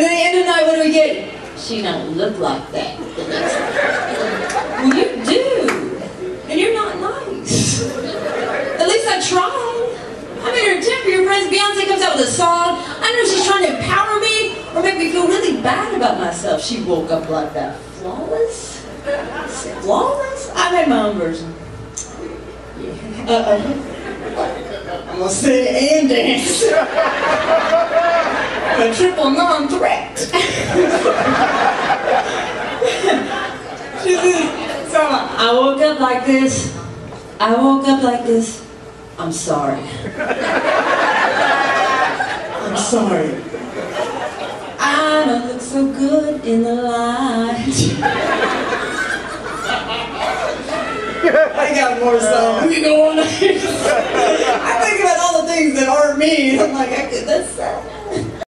And then the end of the night, what do we get? She don't look like that the next time. Well, you do. And you're not nice. At least I tried. I made her a tip for your friends. Beyonce comes out with a song. I know she's trying to empower me or make me feel really bad about myself. She woke up like that. Flawless? Flawless? I made my own version. I'm gonna sing and dance. A triple non-threat. She says, so I woke up like this. I woke up like this. I'm sorry. I'm sorry. I don't look so good in the light. I got more songs, you know what I mean? I think about all the things that aren't me, and I'm like, that's sad.